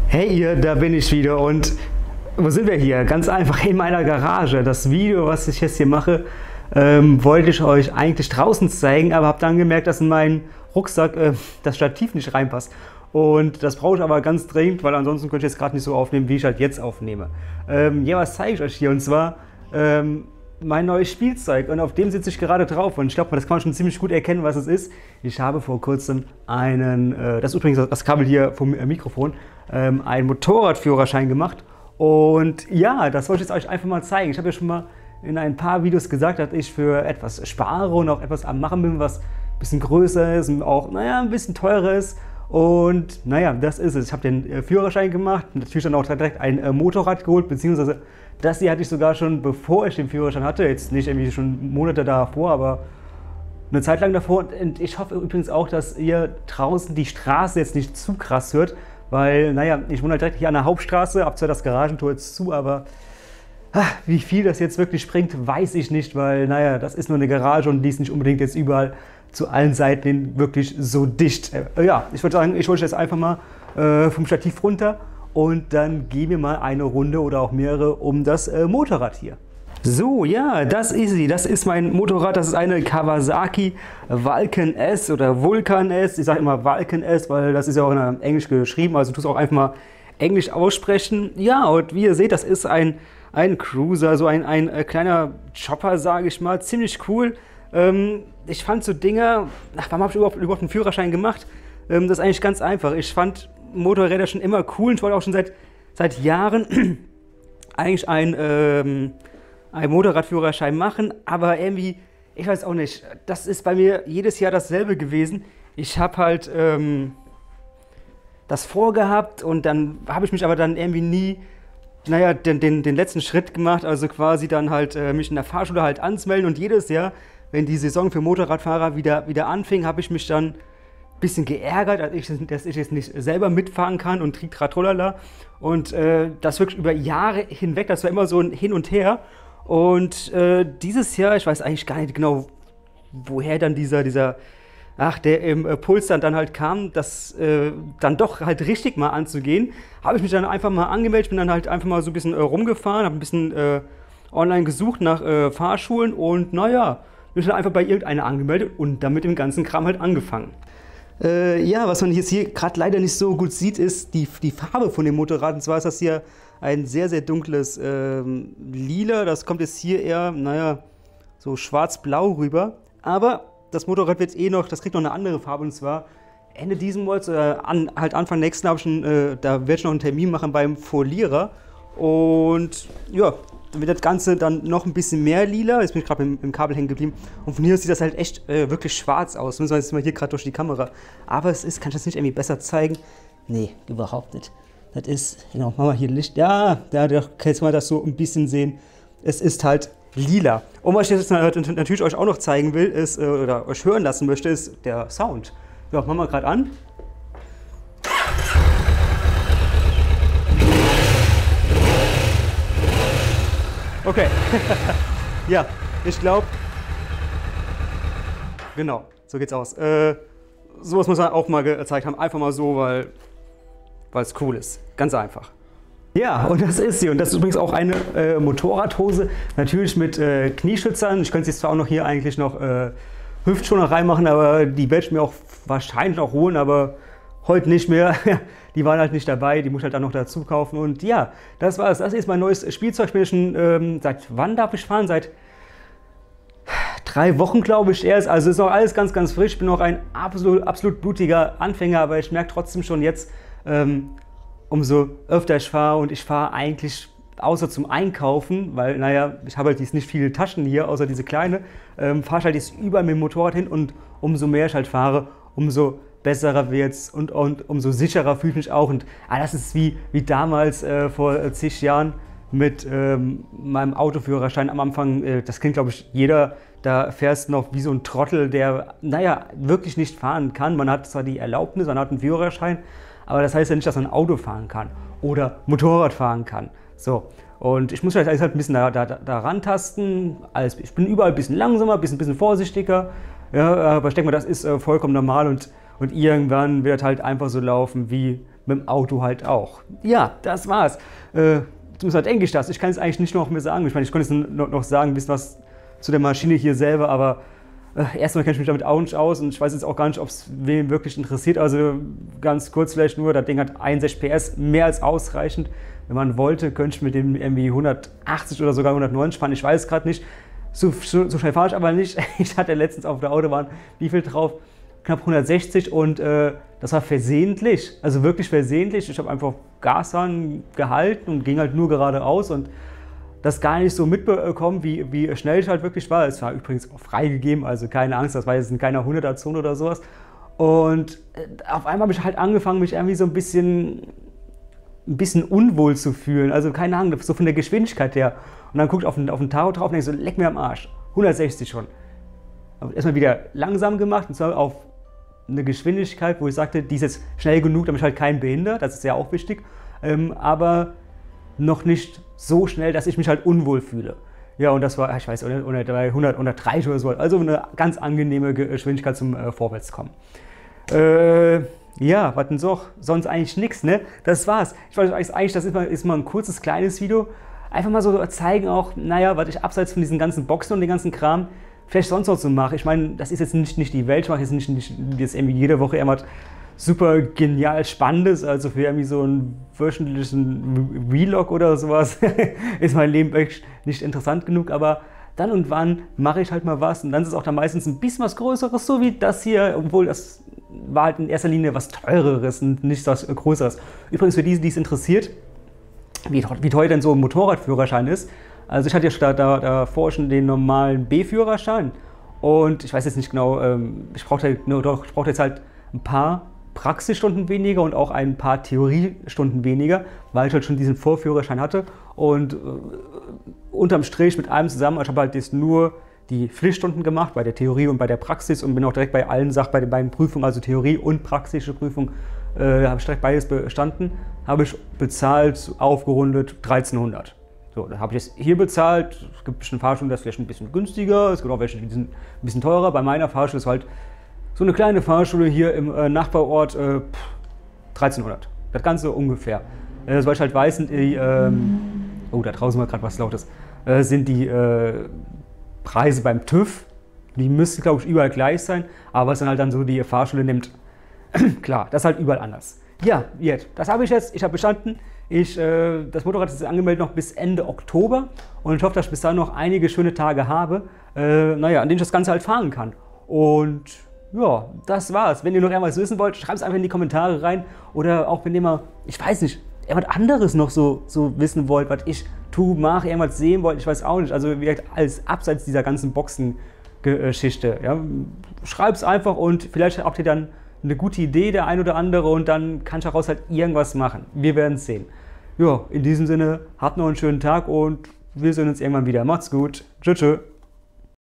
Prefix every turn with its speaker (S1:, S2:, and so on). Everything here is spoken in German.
S1: Hey ihr, da bin ich wieder und wo sind wir hier? Ganz einfach in meiner Garage. Das Video, was ich jetzt hier mache, wollte ich euch eigentlich draußen zeigen, aber habe dann gemerkt, dass in meinen Rucksack das Stativ nicht reinpasst. Und das brauche ich aber ganz dringend, weil ansonsten könnte ich jetzt gerade nicht so aufnehmen, wie ich halt jetzt aufnehme. Ja, was zeige ich euch hier? Und zwar mein neues Spielzeug, und auf dem sitze ich gerade drauf und ich glaube, das kann man schon ziemlich gut erkennen, was es ist. Ich habe vor kurzem das ist übrigens das Kabel hier vom Mikrofon, einen Motorradführerschein gemacht und ja, das wollte ich jetzt euch einfach mal zeigen. Ich habe ja schon mal in ein paar Videos gesagt, dass ich für etwas spare und auch etwas am Machen bin, was ein bisschen größer ist und auch, naja, ein bisschen teurer ist. Und naja, das ist es. Ich habe den Führerschein gemacht, natürlich dann auch direkt ein Motorrad geholt, beziehungsweise das hier hatte ich sogar schon, bevor ich den Führerschein hatte, jetzt nicht irgendwie schon Monate davor, aber eine Zeit lang davor. Und ich hoffe übrigens auch, dass ihr draußen die Straße jetzt nicht zu krass hört, weil, naja, ich wohne halt direkt hier an der Hauptstraße, habe zwar das Garagentor jetzt zu, aber wie viel das jetzt wirklich bringt, weiß ich nicht, weil, naja, das ist nur eine Garage und die ist nicht unbedingt jetzt überall zu allen Seiten wirklich so dicht. Ja, ich würde sagen, ich hole jetzt einfach mal vom Stativ runter und dann gehen wir mal eine Runde oder auch mehrere um das Motorrad hier. So, ja, das ist sie. Das ist mein Motorrad. Das ist eine Kawasaki Vulcan S oder Vulcan S. Ich sage immer Vulcan S, weil das ist ja auch in Englisch geschrieben. Also tu es auch einfach mal Englisch aussprechen. Ja, und wie ihr seht, das ist ein Cruiser, so ein kleiner Chopper, sage ich mal. Ziemlich cool. Ich fand so Dinge, warum habe ich überhaupt einen Führerschein gemacht? Das ist eigentlich ganz einfach. Ich fand Motorräder schon immer cool. Ich wollte auch schon seit Jahren eigentlich einen Motorradführerschein machen, aber irgendwie, ich weiß auch nicht, das ist bei mir jedes Jahr dasselbe gewesen. Ich habe halt das vorgehabt und dann habe ich mich aber dann irgendwie nie, naja, den letzten Schritt gemacht, also quasi dann halt mich in der Fahrschule halt anzumelden, und jedes Jahr, wenn die Saison für Motorradfahrer wieder anfing, habe ich mich dann ein bisschen geärgert, dass ich jetzt nicht selber mitfahren kann und Tritratrolala, und das wirklich über Jahre hinweg, das war immer so ein Hin und Her. Und dieses Jahr, ich weiß eigentlich gar nicht genau, woher dann der Impuls dann halt kam, das dann doch halt richtig mal anzugehen, habe ich mich dann einfach mal angemeldet, bin dann halt einfach mal so ein bisschen rumgefahren, habe ein bisschen online gesucht nach Fahrschulen und naja, bin dann einfach bei irgendeiner angemeldet und dann mit dem ganzen Kram halt angefangen. Ja, was man jetzt hier gerade leider nicht so gut sieht, ist die Farbe von dem Motorrad. Und zwar ist das hier ein sehr, sehr dunkles Lila. Das kommt jetzt hier eher, naja, so schwarz-blau rüber. Aber das Motorrad wird das kriegt noch eine andere Farbe. Und zwar Ende diesen Monats oder halt Anfang nächsten da werde ich noch einen Termin machen beim Folierer. Und ja, dann wird das Ganze dann noch ein bisschen mehr lila. Jetzt bin ich gerade im Kabel hängen geblieben. Und von hier sieht das halt echt wirklich schwarz aus. Müssen wir jetzt mal hier gerade durch die Kamera. Aber kann ich das nicht irgendwie besser zeigen? Nee, überhaupt nicht. Das ist, genau, machen wir hier Licht. Ja, da kannst du mal das so ein bisschen sehen. Es ist halt lila. Und was ich jetzt natürlich euch auch noch zeigen will, ist, oder euch hören lassen möchte, ist der Sound. Ja, machen wir gerade an. Okay, ja, ich glaube, genau, so geht's aus. Sowas muss man auch mal gezeigt haben, einfach mal so, weil es cool ist, ganz einfach. Ja, und das ist sie, und das ist übrigens auch eine Motorradhose, natürlich mit Knieschützern. Ich könnte jetzt zwar auch noch hier eigentlich noch Hüftschoner reinmachen, aber die werde ich mir auch wahrscheinlich noch holen, aber heute nicht mehr. Die waren halt nicht dabei, die muss ich halt dann noch dazu kaufen. Und ja, das war's. Das ist mein neues Spielzeug. Ich bin schon, seit wann darf ich fahren? Seit 3 Wochen, glaube ich, erst. Also ist noch alles ganz, ganz frisch. Ich bin noch ein absolut blutiger Anfänger, aber ich merke trotzdem schon jetzt, umso öfter ich fahre, und ich fahre eigentlich außer zum Einkaufen, weil, naja, ich habe halt jetzt nicht viele Taschen hier, außer diese kleine, fahre ich halt jetzt überall mit dem Motorrad hin, und umso mehr ich halt fahre, umso besserer wird's und umso sicherer fühle ich mich auch. Und das ist wie damals vor zig Jahren mit meinem Autoführerschein am Anfang. Das kennt, glaube ich, jeder. Da fährst du noch wie so ein Trottel, der, naja, wirklich nicht fahren kann. Man hat zwar die Erlaubnis, man hat einen Führerschein, aber das heißt ja nicht, dass man ein Auto fahren kann oder Motorrad fahren kann. So, und ich muss halt ein bisschen da rantasten. Ich bin überall ein bisschen langsamer, ein bisschen vorsichtiger. Ja, aber ich denke mal, das ist vollkommen normal, und irgendwann wird halt einfach so laufen wie mit dem Auto halt auch. Ja, das war's. Zumindest denke ich das. Ich kann es eigentlich nicht noch mehr sagen. Ich meine, ich konnte jetzt noch sagen, ein bisschen was zu der Maschine hier selber, aber erstmal kenne ich mich damit auch nicht aus und ich weiß jetzt auch gar nicht, ob es wen wirklich interessiert. Also ganz kurz vielleicht nur, das Ding hat 61 PS, mehr als ausreichend. Wenn man wollte, könnte ich mit dem irgendwie 180 oder sogar 190 fahren. Ich weiß es gerade nicht. So schnell fahre ich aber nicht. Ich hatte letztens auf der Autobahn, wie viel drauf? Knapp 160 und das war versehentlich, also wirklich versehentlich. Ich habe einfach Gas gehalten und ging halt nur geradeaus und das gar nicht so mitbekommen, wie schnell ich halt wirklich war. Es war übrigens auch freigegeben, also keine Angst, das war jetzt in keiner 100er-Zone oder sowas. Und auf einmal habe ich halt angefangen, mich irgendwie so ein bisschen unwohl zu fühlen. Also keine Ahnung, so von der Geschwindigkeit her. Und dann gucke ich auf den Tacho drauf und denke so, leck mir am Arsch. 160 schon. Aber erstmal wieder langsam gemacht und zwar auf eine Geschwindigkeit, wo ich sagte, die ist jetzt schnell genug, damit ich halt keinen behindert. Das ist ja auch wichtig. Aber noch nicht so schnell, dass ich mich halt unwohl fühle. Ja, und das war, ich weiß, 130 oder so. Also eine ganz angenehme Geschwindigkeit zum Vorwärtskommen. Ja, was denn so? Sonst eigentlich nichts, ne? Das war's. Ich wollte euch eigentlich, das ist mal ein kurzes, kleines Video. Einfach mal so zeigen auch, naja, was ich abseits von diesen ganzen Boxen und den ganzen Kram vielleicht sonst noch so mache. Ich meine, das ist jetzt nicht die Welt, ich mache jetzt nicht jetzt irgendwie jede Woche irgendwas super genial Spannendes, also für irgendwie so einen wöchentlichen Vlog oder sowas ist mein Leben wirklich nicht interessant genug, aber dann und wann mache ich halt mal was und dann ist es auch dann meistens ein bisschen was Größeres, so wie das hier, obwohl das war halt in erster Linie was Teureres und nicht was Größeres. Übrigens für die es interessiert, wie teuer denn so ein Motorradführerschein ist. Also ich hatte ja davor schon den normalen B-Führerschein und ich weiß jetzt nicht genau, ich brauchte jetzt halt ein paar Praxisstunden weniger und auch ein paar Theoriestunden weniger, weil ich halt schon diesen Vorführerschein hatte und unterm Strich mit allem zusammen, ich habe halt jetzt nur die Pflichtstunden gemacht, bei der Theorie und bei der Praxis und bin auch direkt bei allen Sachen, bei den beiden Prüfungen, also Theorie und praktische Prüfung, habe ich direkt beides bestanden, habe ich bezahlt, aufgerundet 1300. So, dann habe ich es hier bezahlt, es gibt bestimmt Fahrschulen, das ist vielleicht ein bisschen günstiger, es gibt auch welche, die sind ein bisschen teurer, bei meiner Fahrschule ist halt so eine kleine Fahrschule hier im Nachbarort 1300, das Ganze ungefähr. Weil ich halt weiß, sind die, oh, da draußen war gerade was Lautes, sind die Preise beim TÜV, die müssten, glaube ich, überall gleich sein, aber was dann halt dann so die Fahrschule nimmt, klar, das ist halt überall anders. Ja, jetzt, das habe ich jetzt, ich habe bestanden. Das Motorrad ist angemeldet noch bis Ende Oktober und ich hoffe, dass ich bis dahin noch einige schöne Tage habe, naja, an denen ich das Ganze halt fahren kann. Und ja, das war's. Wenn ihr noch irgendwas wissen wollt, schreibt es einfach in die Kommentare rein oder auch wenn ihr mal, ich weiß nicht, irgendwas anderes noch so wissen wollt, was ich tue, mache, irgendwas sehen wollt, ich weiß auch nicht. Also wie gesagt, alles abseits dieser ganzen Boxen-Geschichte. Ja, schreibt es einfach und vielleicht habt ihr dann eine gute Idee, der ein oder andere, und dann kann ich daraus halt irgendwas machen. Wir werden es sehen. Ja, in diesem Sinne, habt noch einen schönen Tag und wir sehen uns irgendwann wieder. Macht's gut. Tschüss.